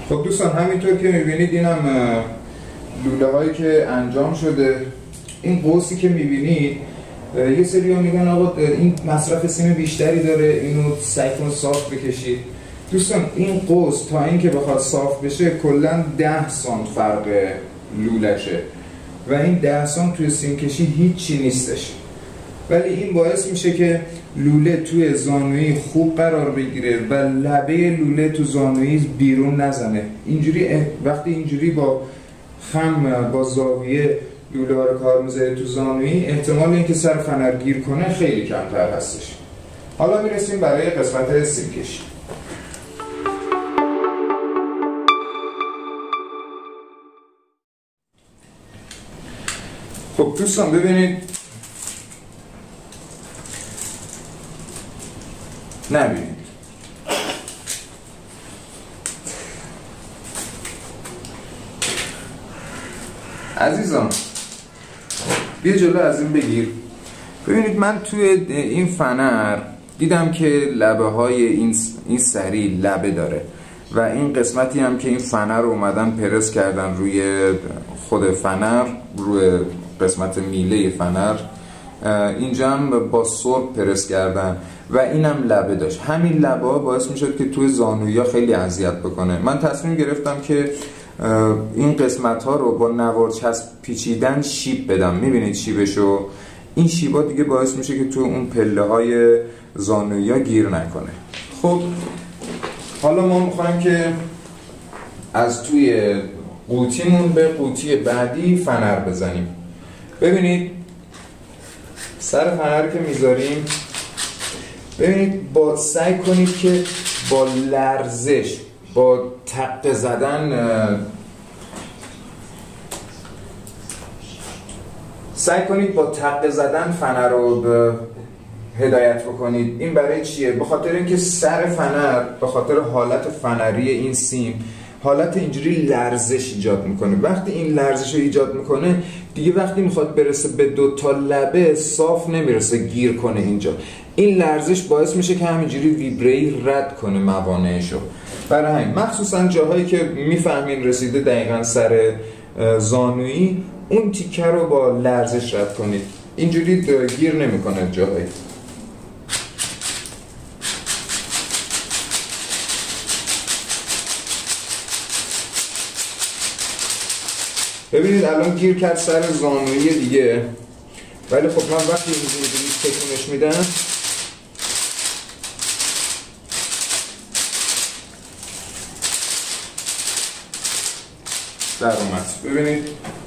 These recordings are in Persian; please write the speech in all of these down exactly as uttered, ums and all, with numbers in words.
خب دوستان همینطور که میبینید اینم لوله هایی که انجام شده. این قوسی که میبینید یه سری ها میگن آقا این مصرف سیم بیشتری داره، اینو سعی کن صاف بکشید. دوستان این قوس تا اینکه بخواد صاف بشه کلا ده سانت فرق لولشه و این ده سانت توی سیم کشی هیچی نیستش، ولی این باعث میشه که لوله توی زانویی خوب قرار بگیره و لبه لوله تو زانویی بیرون نزنه. اینجوری وقتی اینجوری با خم با زاویه لوله ها رو کار میذاره تو زانویی، احتمال اینکه سر فنر گیر کنه خیلی کمتر هستش. حالا میرسیم برای قسمت سیم کشی. خب دوستان ببینید، نبینید عزیزان، بیا جلو از این بگیر. ببینید من توی این فنر دیدم که لبه های این این سری لبه داره و این قسمتی هم که این فنر رو اومدن پرس کردن روی خود فنر، روی قسمت میله فنر، اینجا هم با سرب پرس کردن و اینم لبه داشت. همین لبه ها باعث میشد که توی زانویا خیلی اذیت بکنه. من تصمیم گرفتم که این قسمت ها رو با نوار چسب پیچیدن شیب بدم. میبینید شیبشو؟ این شیبا دیگه باعث میشه که توی اون پله های زانویا گیر نکنه. خب حالا ما میخوایم که از توی قوطیمون به قوطی بعدی فنر بزنیم. ببینید سر فنر که میذاریم، ببینید با سعی کنید که با لرزش، با تق زدن سعی کنید با تق زدن فنر رو به هدایت بکنید. این برای چیه؟ به خاطر اینکه سر فنر به خاطر حالت فنری این سیم حالت اینجوری لرزش ایجاد میکنه. وقتی این لرزش رو ایجاد میکنه دیگه وقتی میخواد برسه به دو تا لبه صاف نمیرسه، گیر کنه اینجا. این لرزش باعث میشه که همینجوری ویبری رد کنه موانعشو. برای همین مخصوصا جاهایی که میفهمین رسیده دقیقا سر زانویی، اون تیکه رو با لرزش رد کنید، اینجوری گیر نمیکنه جاهایی. ببینید الان گیر کرد سر زانویی دیگه، ولی خب من وقتی اینجوری تکونش میدم در اومد. ببینید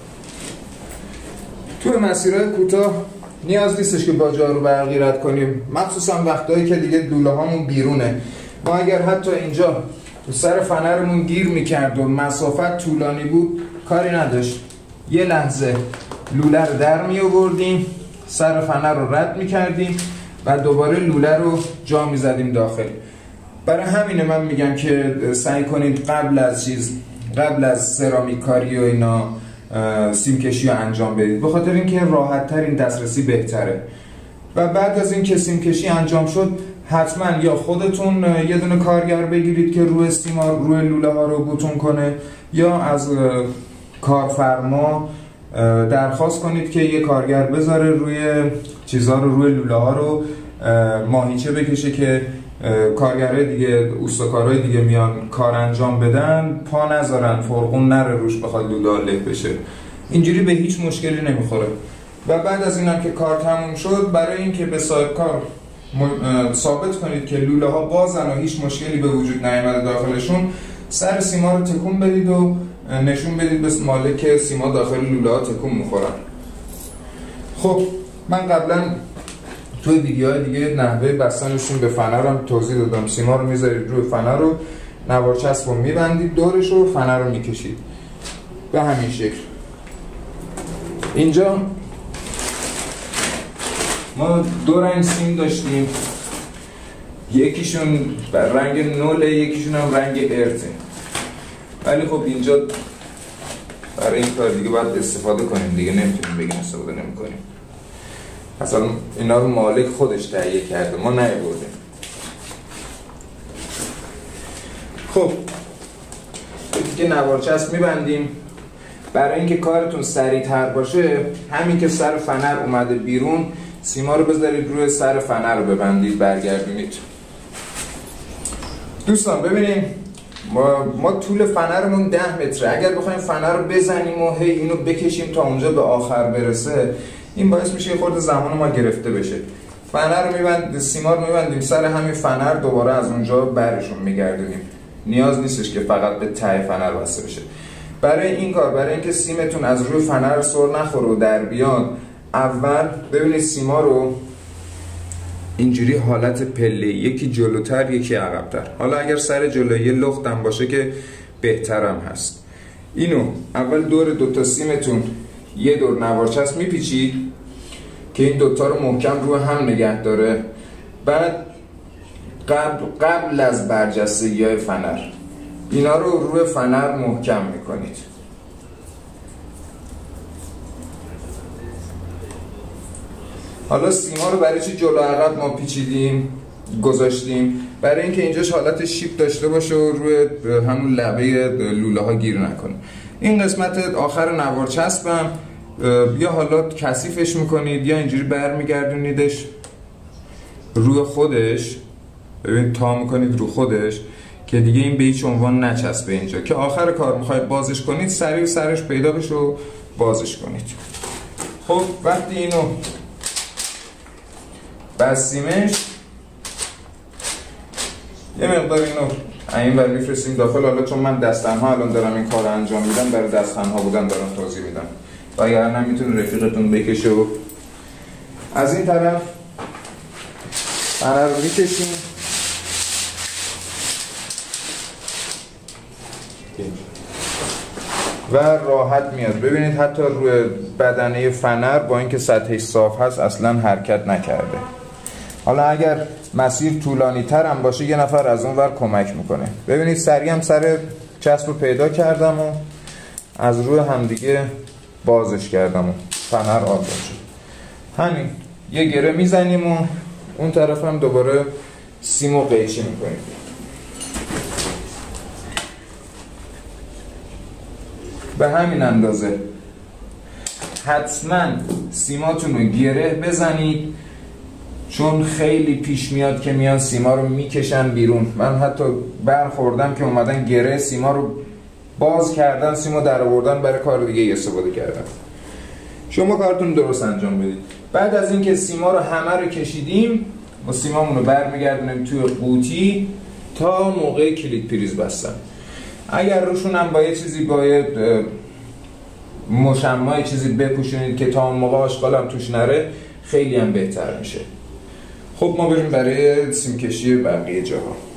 توی مسیرهای کوتاه نیاز نیستش که با جارو برقی رد کنیم، مخصوصا وقتایی که دیگه دوله هامون بیرونه. ما اگر حتی اینجا تو سر فنرمون گیر میکرد و مسافت طولانی بود، کاری نداشت، یه لحظه لوله رو در می آوردیم، سر فنر رو رد میکردیم و دوباره لوله رو جا میزدیم داخل. برای همینه من میگم که سعی کنید قبل از چیز قبل از سرامیک کاری و اینا سیم کشی رو انجام بدید، به خاطر اینکه راحت تر این دسترسی بهتره. و بعد از این که سیم کشی انجام شد، حتما یا خودتون یه دونه کارگر بگیرید که روی سیما روی لوله ها رو بوتون کنه، یا از کارفرما درخواست کنید که یه کارگر بذاره روی چیزها رو، روی لوله ها رو ماهیچه بکشه که کارگرای دیگه، اوستاکارای دیگه میان کار انجام بدن، پا نذارن، فرقون نره روش بخواد لوله له بشه. اینجوری به هیچ مشکلی نمیخوره. و بعد از اینم که کار تموم شد، برای اینکه به صاحب کار ثابت کنید که لوله ها بازن و هیچ مشکلی به وجود نیامده داخلشون، سر سیما رو تکون بدید و نشون بدید به مالک که سیما داخل لوله ها تکون میخورن. خب من قبلا توی ویدیوهای دیگه نحوه بستنشون به فنر هم توضیح دادم. سیما رو میذارید روی فنر رو، نوار چسب رو میبندید دورش رو، فنر رو میکشید به همین شکل. اینجا ما دو رنگ سیم داشتیم، یکیشون رنگ نوله، یکیشون هم رنگ ارته، ولی خب اینجا برای این کار دیگه باید استفاده کنیم دیگه، نمیتونیم بگیم استفاده نمی کنیم. اصلا اینا رو مالک خودش تهیه کرده، ما نیاوردیم. خب دیگه نوارچسب میبندیم. برای اینکه کارتون سریع‌تر باشه، همین که سر فنر اومده بیرون، سیما رو بذارید روی سر فنر رو ببندید، برگردونید. دوستان ببینیم ما, ما طول فنرمون ده متره. اگر بخوایم فنر رو بزنیم و هی اینو بکشیم تا اونجا به آخر برسه، این باعث میشه یه خورده زمان ما گرفته بشه. فنر رو میبند، سیما رو میبندیم سر همین فنر، دوباره از اونجا برشون میگردونیم. نیاز نیستش که فقط به ته فنر بسته بشه. برای این کار، برای اینکه سیمتون از روی فنر سر نخوره و در بیاد، اول ببینید سیما رو اینجوری حالت پله، یکی جلوتر یکی عقب‌تر. حالا اگر سر جلویی لختم باشه که بهترم هست. اینو اول دور دوتا سیمتون یه دور نوارچسب میپیچید که این دوتا رو محکم روی هم نگه داره. بعد قبل, قبل از برجستگی های فنر اینا رو روی فنر محکم میکنید. حالا سیما رو برای چی جلو عقب ما پیچیدیم گذاشتیم؟ برای اینکه اینجاش حالت شیپ داشته باشه و روی همون لبه لوله ها گیر نکنه. این قسمت آخر نوارچسبم یا حالا کثیفش میکنید یا اینجوری برمیگردونیدش روی خودش، ببین تا میکنید رو خودش که دیگه این به هیچ عنوان نچسبه اینجا، که آخر کار میخواید بازش کنید سریع سرش پیدا بشه و بازش کنید. خب وقتی اینو بستیمش، یه مقدار اینو این ور میفرستیم داخل. حالا چون من دستنها الان دارم این کار انجام میدم، برای دستنها بودن دارم توضیح میدم، و اگر نه میتونه رفیقتون بکشه. و از این طرف فنر رو میکشیم. و راحت میاد. ببینید حتی روی بدنه فنر با اینکه سطحش صاف هست اصلا حرکت نکرده. حالا اگر مسیر طولانی تر هم باشه، یه نفر از اون ور کمک میکنه. ببینید سریع هم سر چسب رو پیدا کردم و از روی همدیگه بازش کردم و فنر آزاد شد. همین یه گره میزنیم و اون طرف هم دوباره سیمو قیچی میکنیم. به همین اندازه حتما سیماتون رو گره بزنید، چون خیلی پیش میاد که میان سیما رو میکشن بیرون. من حتی برخوردم که اومدن گره سیما رو باز کردن، سیما در آوردن برای کار دیگه استفاده کردن. شما کارتون درست انجام بدید. بعد از اینکه سیما رو همه رو کشیدیم، ما سیمامون رو برمیگردونیم توی قوطی تا موقع کلید پریز بستن. اگر روشون هم با یه چیزی باید مشمع چیزی بپوشونید که تا اون موقع آشغال هم توش نره، خیلی هم بهتر میشه. خب ما بریم برای سیم کشی بقیه جاها.